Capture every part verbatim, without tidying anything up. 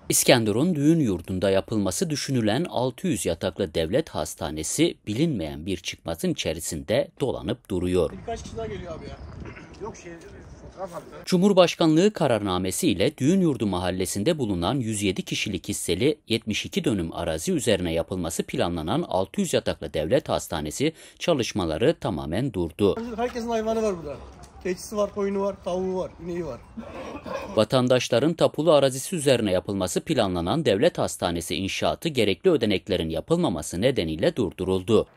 İskenderun düğün yurdunda yapılması düşünülen altı yüz yataklı devlet hastanesi bilinmeyen bir çıkmazın içerisinde dolanıp duruyor. Birkaç kişi daha geliyor abi ya. Yok şey, Cumhurbaşkanlığı kararnamesi ile düğün yurdu mahallesinde bulunan yüz yedi kişilik hisseli yetmiş iki dönüm arazi üzerine yapılması planlanan altı yüz yataklı devlet hastanesi çalışmaları tamamen durdu. Herkesin hayvanı var burada. Keçisi var, koyunu var, tavuğu var, ineği var. Vatandaşların tapulu arazisi üzerine yapılması planlanan devlet hastanesi inşaatı gerekli ödeneklerin yapılmaması nedeniyle durduruldu.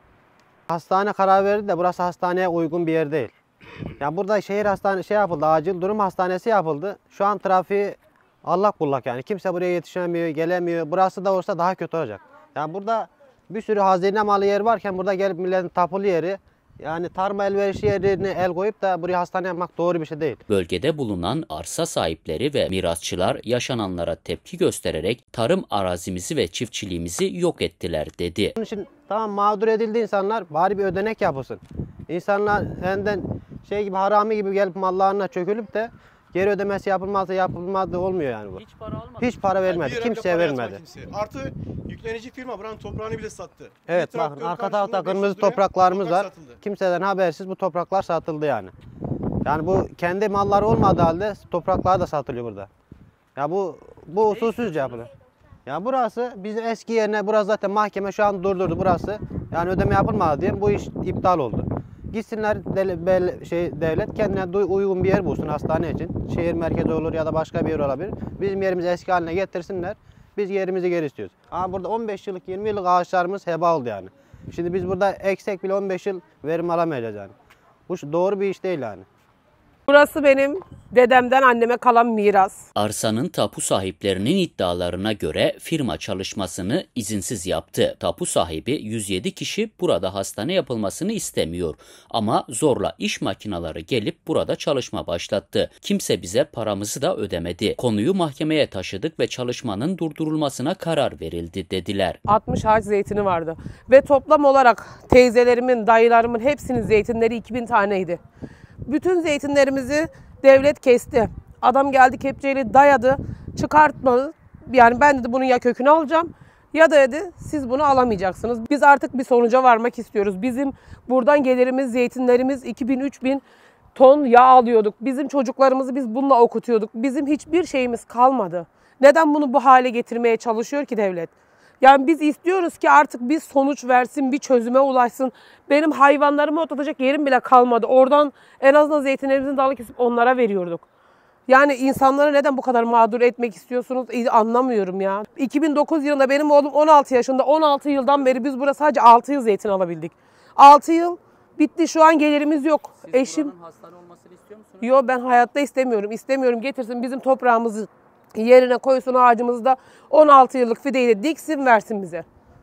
Hastane karar verdi de burası hastaneye uygun bir yer değil. Ya burada şehir hastanesi şey yapıldı, acil durum hastanesi yapıldı. Şu an trafiği allak bullak yani. Kimse buraya yetişemiyor, gelemiyor. Burası da olsa daha kötü olacak. Yani burada bir sürü hazine malı yer varken burada gelip milletin tapulu yeri, yani tarım elverişli yerine el koyup da buraya hastane yapmak doğru bir şey değil. Bölgede bulunan arsa sahipleri ve mirasçılar yaşananlara tepki göstererek tarım arazimizi ve çiftçiliğimizi yok ettiler dedi. Onun için tamam, mağdur edildi insanlar, bari bir ödenek yapılsın. İnsanlar elinden şey gibi, harami gibi gelip mallarına çökülüp de geri ödemesi yapılmazsa yapılmadı olmuyor yani bu. Hiç para almadı. Hiç para vermedi, Yani kimseye vermedi. kimseye. Artı yüklenici firma buranın toprağını bile sattı. Evet, Bir bakın traktör arka karşılığında tarafta beş yüz kırmızı liraya topraklarımız toprak var. satıldı. Kimseden habersiz bu topraklar satıldı yani. Yani bu kendi malları olmadığı halde topraklar da satılıyor burada. Ya bu bu usulsüzce yapılıyor. Ya burası bizim eski yerine, burası zaten mahkeme şu an durdurdu burası. Yani ödeme yapılmadı diye bu iş iptal oldu. Gitsinler de, şey, devlet kendine uygun bir yer bulsun hastane için. Şehir merkezi olur ya da başka bir yer olabilir. Bizim yerimizi eski haline getirsinler. Biz yerimizi geri istiyoruz. Ama burada on beş yıllık, yirmi yıllık ağaçlarımız heba oldu yani. Şimdi biz burada eksek bile on beş yıl verim alamayacağız yani. Bu doğru bir iş değil yani. Burası benim dedemden anneme kalan miras. Arsanın tapu sahiplerinin iddialarına göre firma çalışmasını izinsiz yaptı. Tapu sahibi yüz yedi kişi burada hastane yapılmasını istemiyor. Ama zorla iş makineleri gelip burada çalışma başlattı. Kimse bize paramızı da ödemedi. Konuyu mahkemeye taşıdık ve çalışmanın durdurulmasına karar verildi dediler. altmış ağaç zeytini vardı. Ve toplam olarak teyzelerimin, dayılarımın hepsinin zeytinleri iki bin taneydi. Bütün zeytinlerimizi devlet kesti. Adam geldi kepçeyle dayadı, çıkartmadı. Yani ben dedi bunun ya kökünü alacağım ya da dedi siz bunu alamayacaksınız. Biz artık bir sonuca varmak istiyoruz. Bizim buradan gelirimiz, zeytinlerimiz iki bin üç bin ton yağ alıyorduk. Bizim çocuklarımızı biz bununla okutuyorduk. Bizim hiçbir şeyimiz kalmadı. Neden bunu bu hale getirmeye çalışıyor ki devlet? Yani biz istiyoruz ki artık bir sonuç versin, bir çözüme ulaşsın. Benim hayvanlarımı otlatacak yerim bile kalmadı. Oradan en azından zeytinlerimizin dalını kesip onlara veriyorduk. Yani insanları neden bu kadar mağdur etmek istiyorsunuz anlamıyorum ya. iki bin dokuz yılında benim oğlum on altı yaşında. on altı yıldan beri biz burada sadece altı yıl zeytin alabildik. altı yıl bitti, şu an gelirimiz yok. Siz Eşim buranın hastane olmasını istiyor musunuz? Yok, ben hayatta istemiyorum. İstemiyorum, getirsin bizim toprağımızı yerine koysun, ağacımızı da on altı yıllık fideyi de diksin versin bize.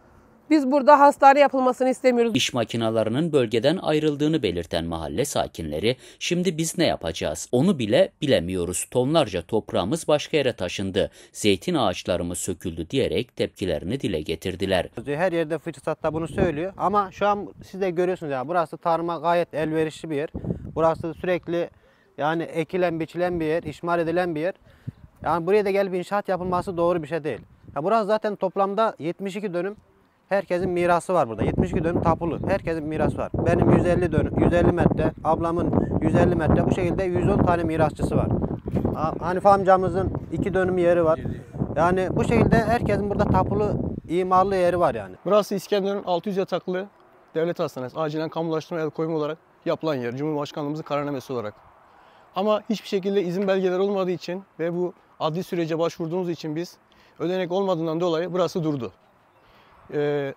Biz burada hastane yapılmasını istemiyoruz. İş makinelerinin bölgeden ayrıldığını belirten mahalle sakinleri şimdi biz ne yapacağız? Onu bile bilemiyoruz. Tonlarca toprağımız başka yere taşındı. Zeytin ağaçlarımız söküldü diyerek tepkilerini dile getirdiler. Her yerde fırsatta bunu söylüyor ama şu an siz de görüyorsunuz ya, burası tarıma gayet elverişli bir yer. Burası sürekli yani ekilen biçilen bir yer, işmal edilen bir yer. Yani buraya da gelip inşaat yapılması doğru bir şey değil. Ya burası zaten toplamda yetmiş iki dönüm. Herkesin mirası var burada. yetmiş iki dönüm tapulu. Herkesin mirası var. Benim yüz elli dönüm, yüz elli metre, ablamın yüz elli metre, bu şekilde yüz on tane mirasçısı var. Hanife amcamızın iki dönüm yeri var. Yani bu şekilde herkesin burada tapulu, imarlı yeri var yani. Burası İskenderun altı yüz yataklı devlet hastanesi. Acilen kamulaştırma el koyma olarak yapılan yer. Cumhurbaşkanlığımızın kararnamesi olarak. Ama hiçbir şekilde izin belgeleri olmadığı için ve bu adli sürece başvurduğumuz için biz ödenek olmadığından dolayı burası durdu. Ee,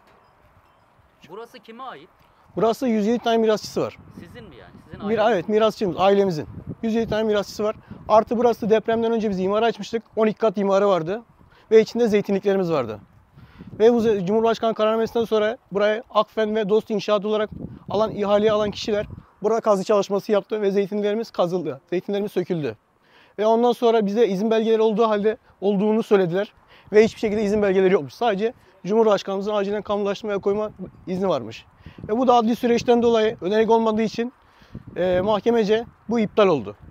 Burası kime ait? burası yüz yedi tane mirasçısı var. Sizin mi yani? Sizin Bir, evet, mirasçımız, ailemizin. yüz yedi tane mirasçısı var. Artı burası depremden önce biz imara açmıştık. on iki kat imarı vardı. Ve içinde zeytinliklerimiz vardı. Ve bu Cumhurbaşkanı kararnamesinden sonra buraya Akfen ve Dost İnşaat olarak alan, ihaleyi alan kişiler burada kazı çalışması yaptı ve zeytinlerimiz kazıldı. Zeytinlerimiz söküldü. Ve ondan sonra bize izin belgeleri olduğu halde olduğunu söylediler. Ve hiçbir şekilde izin belgeleri yokmuş. Sadece Cumhurbaşkanımızın acilen kamulaştırmaya koyma izni varmış. Ve bu da adli süreçten dolayı ödenek olmadığı için e, mahkemece bu iptal oldu.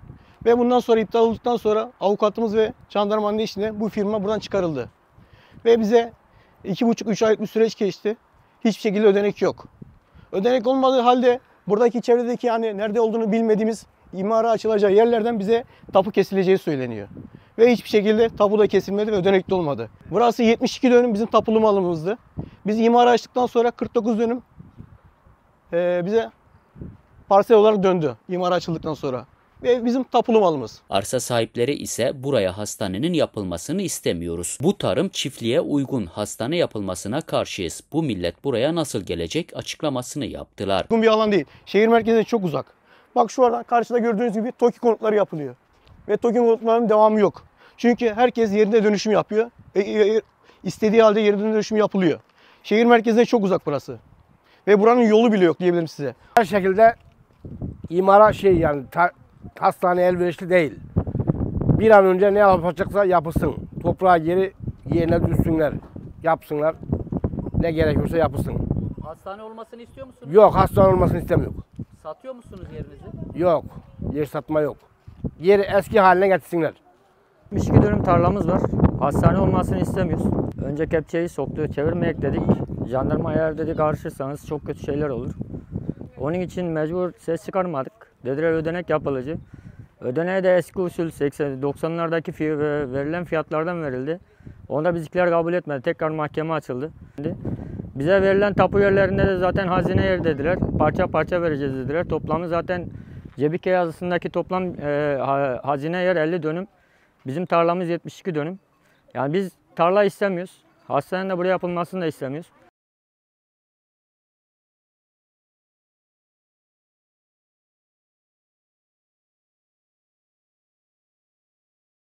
Ve bundan sonra iptal olduktan sonra avukatımız ve jandarmanın eşliğinde bu firma buradan çıkarıldı. Ve bize iki buçuk üç aylık bir süreç geçti. Hiçbir şekilde ödenek yok. Ödenek olmadığı halde buradaki çevredeki yani nerede olduğunu bilmediğimiz imara açılacağı yerlerden bize tapu kesileceği söyleniyor. Ve hiçbir şekilde tapu da kesilmedi ve ödenek de olmadı. Burası yetmiş iki dönüm bizim tapulu malımızdı. Biz imara açtıktan sonra kırk dokuz dönüm e, bize parsel olarak döndü imara açıldıktan sonra. Ve bizim tapulu malımız. Arsa sahipleri ise buraya hastanenin yapılmasını istemiyoruz. Bu tarım çiftliğe uygun, hastane yapılmasına karşıyız. Bu millet buraya nasıl gelecek açıklamasını yaptılar. Uygun bir alan değil. Şehir merkezine çok uzak. Bak şu arada karşıda gördüğünüz gibi TOKİ konutları yapılıyor. Ve TOKİ konutlarının devamı yok. Çünkü herkes yerinde dönüşüm yapıyor. E, e, istediği halde yerinde dönüşüm yapılıyor. Şehir merkezine çok uzak burası. Ve buranın yolu bile yok diyebilirim size. Her şekilde imara şey yani ta, hastane elverişli değil. Bir an önce ne yapacaksa yapılsın. Toprağı geri yerine düşsünler. Yapsınlar. Ne gerekiyorsa yapılsın. Hastane olmasını istiyor musunuz? Yok, hastane olmasını istemiyor. Satıyor musunuz yerinizi? Yok. Yer satma yok. Yeri eski haline getirsinler. yetmiş iki dönüm tarlamız var. Hastane olmasını istemiyoruz. Önce kepçeyi soktu, çevirmeyek dedik. Jandarma eğer dedi karışırsanız çok kötü şeyler olur. Onun için mecbur ses çıkarmadık. Dediler ödenek yapılıcı. Ödeneğe de eski usul seksen doksanlardaki verilen fiyatlardan verildi. Onda bizimkiler kabul etmedi. Tekrar mahkeme açıldı. Bize verilen tapu yerlerinde de zaten hazine yer dediler. Parça parça vereceğiz dediler. Toplamı zaten Cebike yazısındaki toplam e, hazine yer elli dönüm. Bizim tarlamız yetmiş iki dönüm. Yani biz tarla istemiyoruz. Hastanenin de buraya yapılmasını da istemiyoruz.